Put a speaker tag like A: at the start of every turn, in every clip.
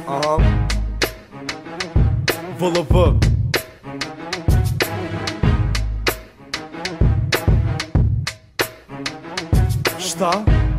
A: Aha. VLV. Šta?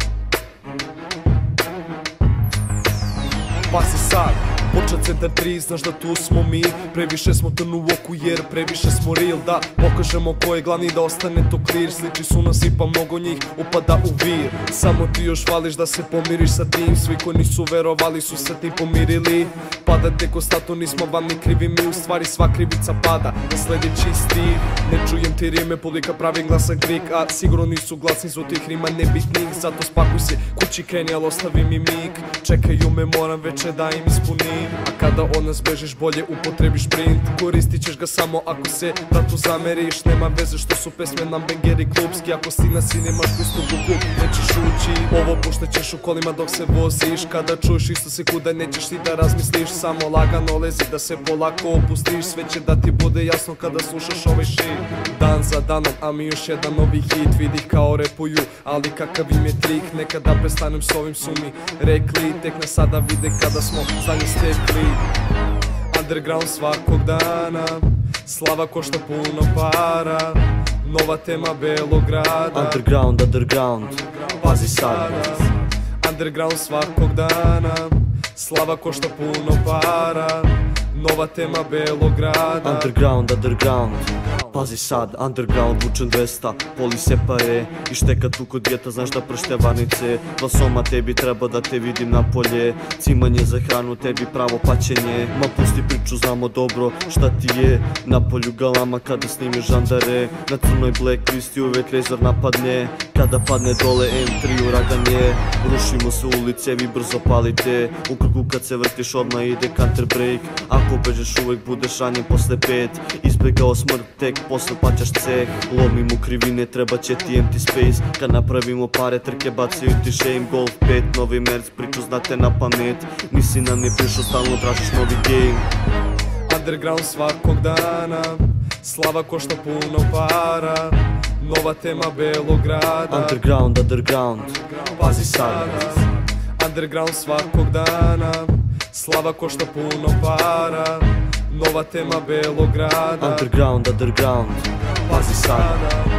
A: Pa si sad poča centar 3, znaš da tu smo mi. Previše smo trn u oku jer previše smo real. Da pokažemo ko je glavni, da ostane to clear. Sliči su nas i pa mnogo njih upada u vir. Samo ti još vališ da se pomiriš sa tim. Svi koji nisu verovali su se tim pomirili. Padate ko stato, nismo vam ni krivi mi. U stvari sva krivica pada na sledeći stil. Ne čujem ti rime, publika pravi glasan krik. A sigurno nisu glasni zbog tih rima nebitnih. Zato spakuj se, kući kreni, al ostavi mi mig. Čekaju me, moram veče da im ispunim. A kada od nas bežiš, bolje upotrebiš sprint. Koristit ćeš ga samo ako se bratu zameriš. Nema veze što su pesme nam bangeri klubski. Ako si na si nemaš pristup u klub, nećeš ući. Ovo puštaćeš u kolima dok se voziš. Kada čuješ isto sekunda, nećeš ti da razmisliš. Samo lagano lezi da se polako opustiš. Sve će da ti bude jasno kada slušaš ovaj shit. Dan za danom, a mi još jedan novi hit. Vidi kao repuju, ali kakav im je trik. Nekada prestanem s ovim su mi rekli. Tek nas sada vide kada smo znanje stekli. Underground svakog dana, slava košta puno para. Nova tema Belograda.
B: Underground, underground, pazi sad.
A: Underground svakog dana, slava košta puno para. Nova tema Belograda.
B: Underground, underground, pazi sad. Underground, vučem 200, poli se pare. I šteka tu kod djeta, znaš da pršte varnice. Dva soma, tebi treba da te vidim napolje. Cimanje za hranu, tebi pravo paćenje. Ma pusti priču, znamo dobro šta ti je. Na polju galama kada snimi žandare. Na crnoj blacklisti uvek rezor napadne. Kada padne dole M3 uragan je. Rušimo se ulice, vi brzo palite. U krugu kad se vrtiš odmah ide counter break. Ako bežeš uvek budeš ranjen posle 5. Izbegao smrt tek posle plaćaš ceh. Lomimo krivine, treba će ti empty space. Kad napravimo pare, trke bacaju ti shame. Golf 5, novi merc, priču znate na pamet. Nisi nam ne prišao, stalno tražiš novi game.
A: Underground svakog dana, slava košta puno para. Nova tema Belograda.
B: Underground, underground, pazi sad.
A: Underground svakog dana, slava košta puno para. Nova tema Belograda.
B: Underground, underground, pazi sad.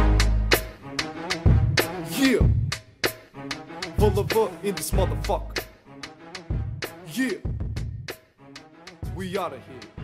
A: Yeah, VLV in this motherfucker. Yeah, we outta here.